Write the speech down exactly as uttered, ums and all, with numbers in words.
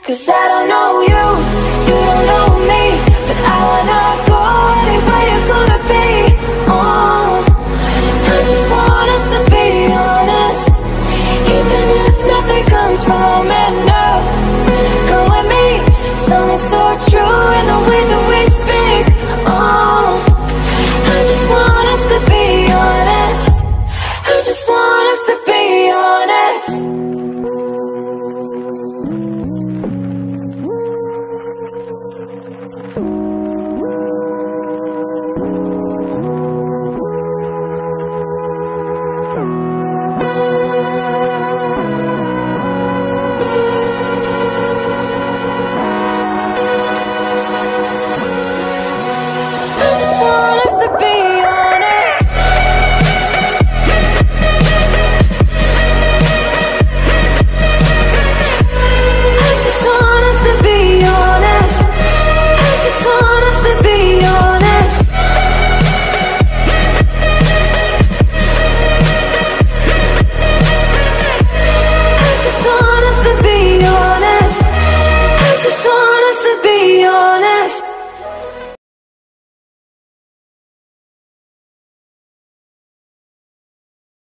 Cause I don't know you, you don't know me, but I wanna go anywhere you're gonna be. Oh, I just want us to be honest, even if nothing comes from it. No, come with me, something so true in the ways that we speak. Oh, I just want us to be honest, I just want us to be honest.